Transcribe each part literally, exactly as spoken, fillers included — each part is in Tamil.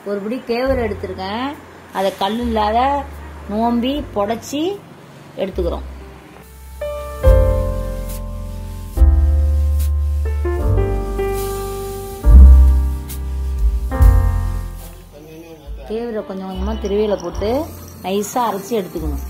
ஒரு பிடி கேவரை எடுத்துருக்கேன். அதை கல் இல்லாத நோம்பி புடைச்சி எடுத்துக்கிறோம். கேவரை கொஞ்சம் கொஞ்சமா திருவியில போட்டு நைஸா அரைச்சி எடுத்துக்கணும்.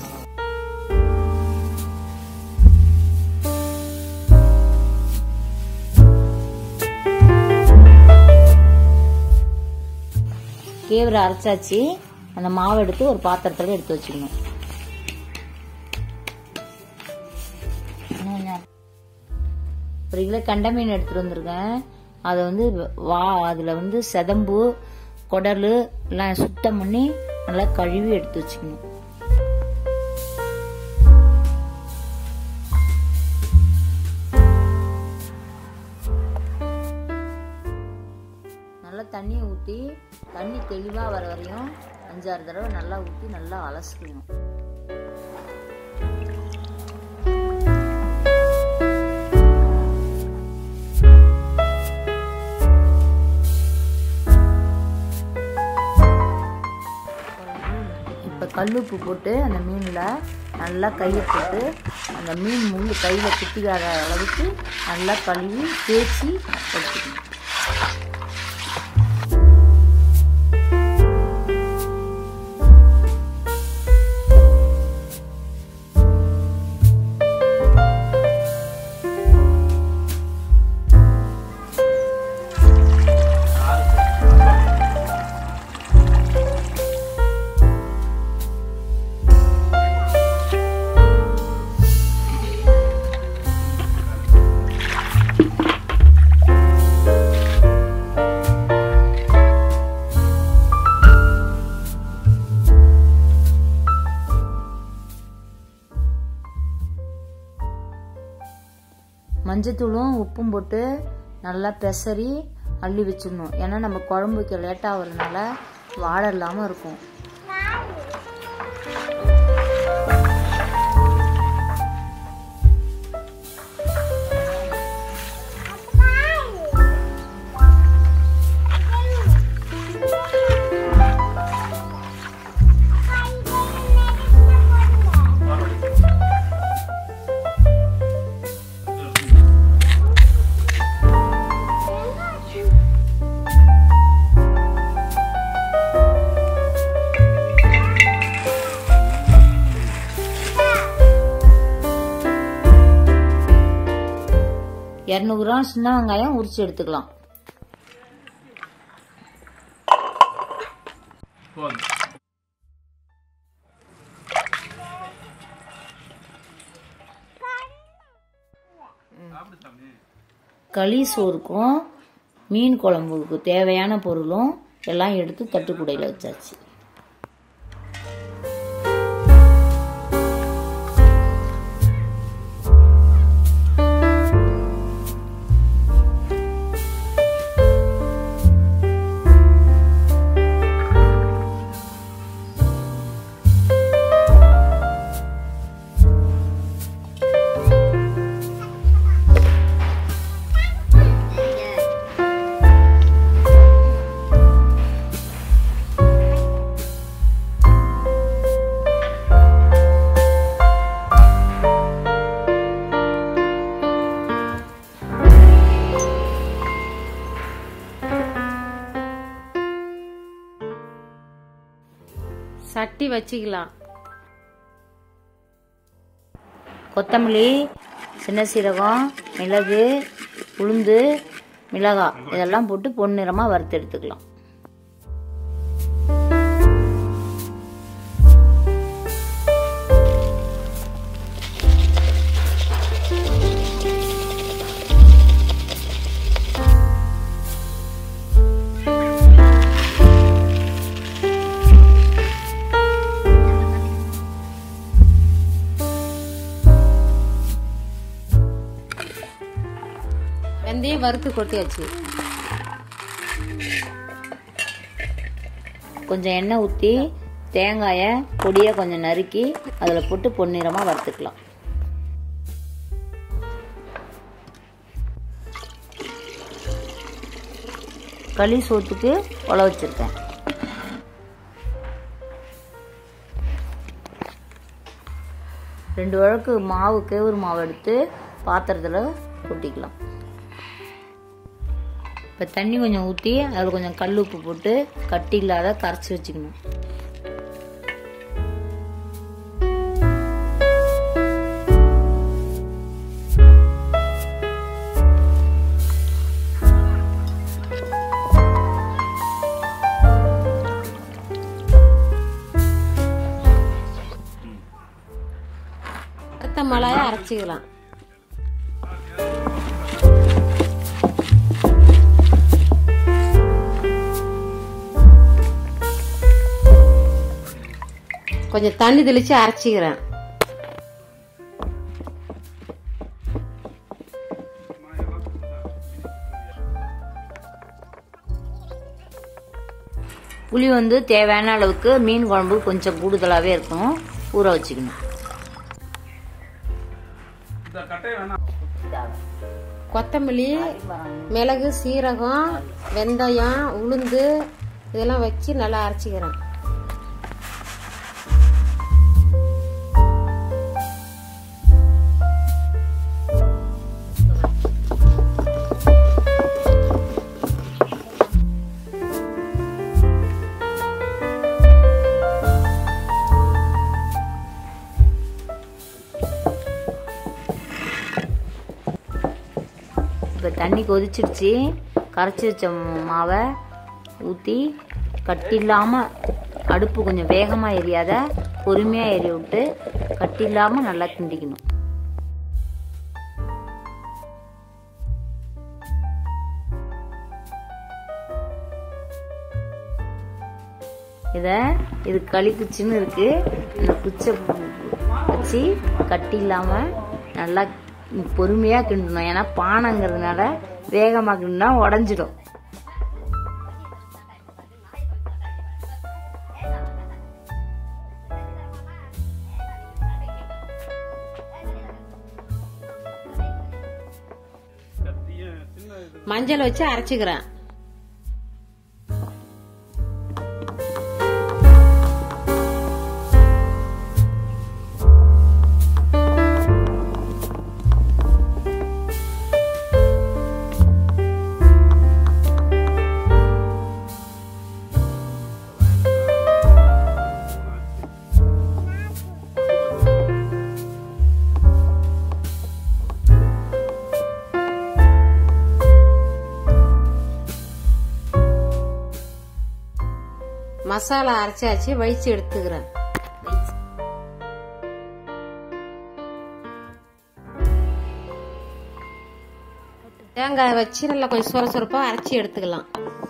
கேவரை அரைச்சாச்சு. அந்த மாவை எடுத்து ஒரு பாத்திரத்துல எடுத்து வச்சுக்கணும். ஒரு கிலோ கெண்டை மீன் எடுத்துட்டு வந்திருக்கேன். அதை வந்து வா அதுல வந்து செதம்பு குடல் எல்லாம் சுத்தம் பண்ணி நல்லா கழுவி எடுத்து வச்சுக்கணும். நல்லா தண்ணியை ஊற்றி தண்ணி தெளிவா வர வரையும் அஞ்சாறு தடவை நல்லா ஊற்றி நல்லா அலசிக்கணும். இப்ப கல்லுப்பு போட்டு அந்த மீன்ல நல்லா கையை போட்டு அந்த மீன் முள்ளு கையில குத்திக்காத அளவுக்கு நல்லா கழுவி தேய்ச்சி எடுத்துக்கணும். மஞ்சத்தூளும் உப்பும் போட்டு நல்லா பெசரி அள்ளி வச்சிடணும். ஏன்னா நம்ம குழம்பு வைக்க லேட்டாக ஆகுறதுனால வாடை இல்லாமல் இருக்கும். இருநூறு கிராம் சின்ன வெங்காயம் உரிச்சு எடுத்துக்கலாம். களி சோறுக்கும் மீன் குழம்புக்கு தேவையான பொருளும் எல்லாம் எடுத்து தட்டுக்குடையில வச்சாச்சு. சட்டி வச்சுக்கலாம். கொத்தமல்லி, சின்ன சீரகம், மிளகு, உளுந்து, மிளகாய் இதெல்லாம் போட்டு பொன்னிறமா வறுத்து எடுத்துக்கலாம். வெந்தயம் வறுத்து கொட்டியாச்சு. கொஞ்சம் எண்ணெய் ஊற்றி தேங்காயை பொடியை கொஞ்சம் நறுக்கி அதில் போட்டு பொன்னிறமாக வறுத்துக்கலாம். களி சோத்துக்கு உல வச்சிருக்கேன். ரெண்டு வழக்கு மாவு கேவுரு மாவு எடுத்து பாத்திரத்தில் கொட்டிக்கலாம். இப்போ தண்ணி கொஞ்சம் ஊற்றி அதில் கொஞ்சம் கல் உப்பு போட்டு கட்டி இல்லாத கரைச்சி வச்சுக்கணும். அடுத்த மிளகாயை அரைச்சிக்கலாம். கொஞ்சம் தண்ணி தெளிச்சு அரைச்சிக்கிறேன். புளி வந்து தேவையான அளவுக்கு மீன் குழம்பு கொஞ்சம் கூடுதலாகவே இருக்கணும், ஊற வச்சுக்கணும். கொத்தமல்லி, மிளகு, சீரகம், வெந்தயம், உளுந்து இதெல்லாம் வச்சு நல்லா அரைச்சிக்கிறேன். இப்போ தண்ணி கொதிச்சிடுச்சு. கரைச்சி வச்ச மாவை ஊற்றி கட்டி இல்லாமல், அடுப்பு கொஞ்சம் வேகமாக எரியாத பொறுமையாக எரிய விட்டு கட்டி இல்லாமல் நல்லா கிண்டிக்கணும். இதை இது களி குச்சின்னு இருக்கு, இந்த குச்சை வச்சு கட்டி இல்லாமல் நல்லா பொறுமையாக கிண்டணும். ஏன்னா பானைங்கிறதுனால வேகமாக கிண்டினா உடஞ்சிடும். மஞ்சள் வச்சு அரைச்சிக்கிறேன். மசாலா அரைச்சாச்சு, வழிச்சு எடுத்துக்கிறேன். தேங்காய் வச்சு நல்லா கொஞ்சம் சொர சொரப்பா அரைச்சி எடுத்துக்கலாம்.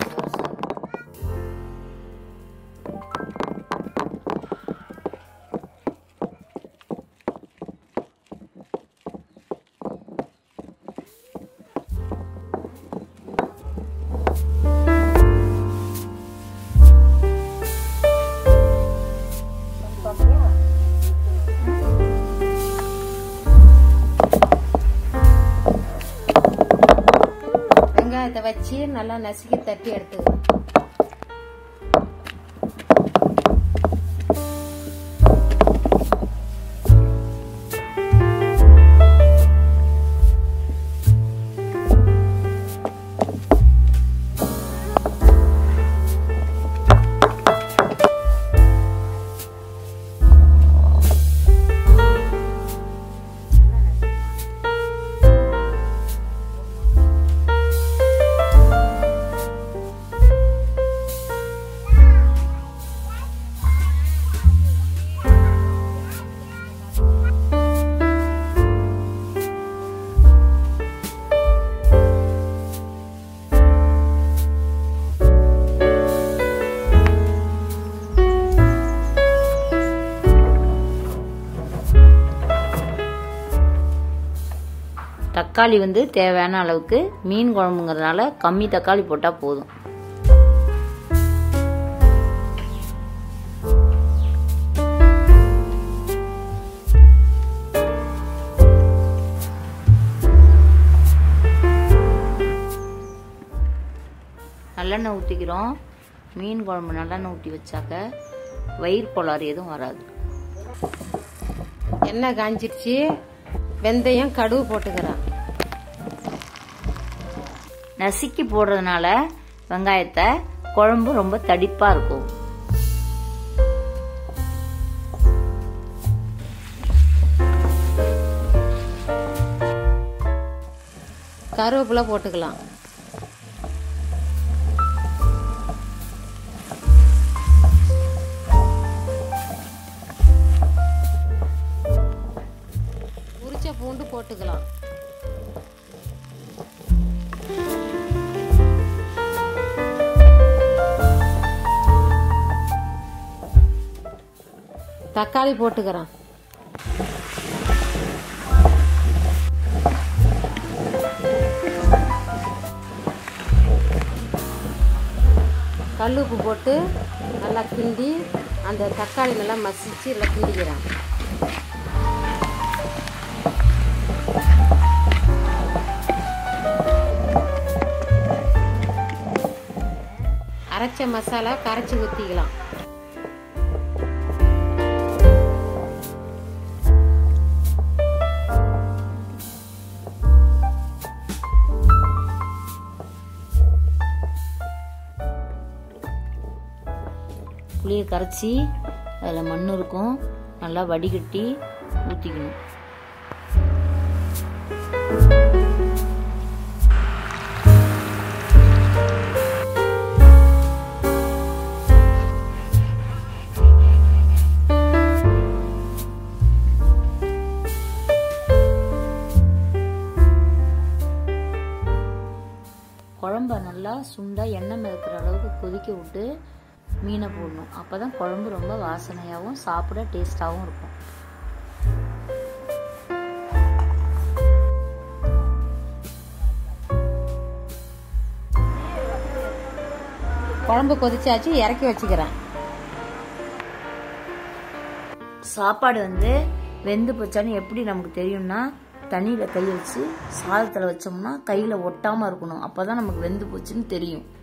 வெங்காயத்தை வச்சு நல்லா நசுக்கி தட்டி எடுத்துக்கலாம். தக்காளி வந்து தேவையான அளவுக்கு, மீன் குழம்புங்கிறதுனால கம்மி தக்காளி போட்டால் போதும். நல்லெண்ணெய் ஊற்றிக்கிறோம். மீன் குழம்பு நல்லெண்ணெய் ஊற்றி வச்சாக்க வயிறு கோளாறு எதுவும் வராது. எண்ணெய் காஞ்சிருச்சு. வெந்தயம் கடுகு போட்டுக்கிறேன். நசுக்கி போடுறதுனால வெங்காயத்தை குழம்பு ரொம்ப தடிப்பா இருக்கும். கருவேப்பிலை போட்டுக்கலாம். உரிச்ச பூண்டு போட்டுக்கலாம். தக்காளி போட்டுக்கிறேன். கல் உப்பு போட்டு நல்லா கிண்டி அந்த தக்காளி நல்லா மசிச்சு நல்லா கிண்டிக்கிறேன். அரைச்ச மசாலா கரைச்சி ஊற்றிக்கலாம். புளியை கரைச்சி அதில் மண் இருக்கும், நல்லா வடிகட்டி ஊற்றிக்கணும். குழம்ப நல்லா சுண்டா எண்ணெய் மிதக்கிற அளவுக்கு கொதிக்க விட்டு மீனை போடணும். அப்பதான் குழம்பு ரொம்ப வாசனையாகவும் சாப்பிட டேஸ்டாகவும் இருக்கும். குழம்பு கொதிச்சாச்சு, இறக்கி வச்சுக்கிறேன். சாப்பாடு வந்து வெந்து போச்சான்னு எப்படி நமக்கு தெரியும்னா, தண்ணியில கை வச்சு சாதத்துல வச்சோம்னா கையில ஒட்டாம இருக்கணும். அப்பதான் நமக்கு வெந்து போச்சுன்னு தெரியும்.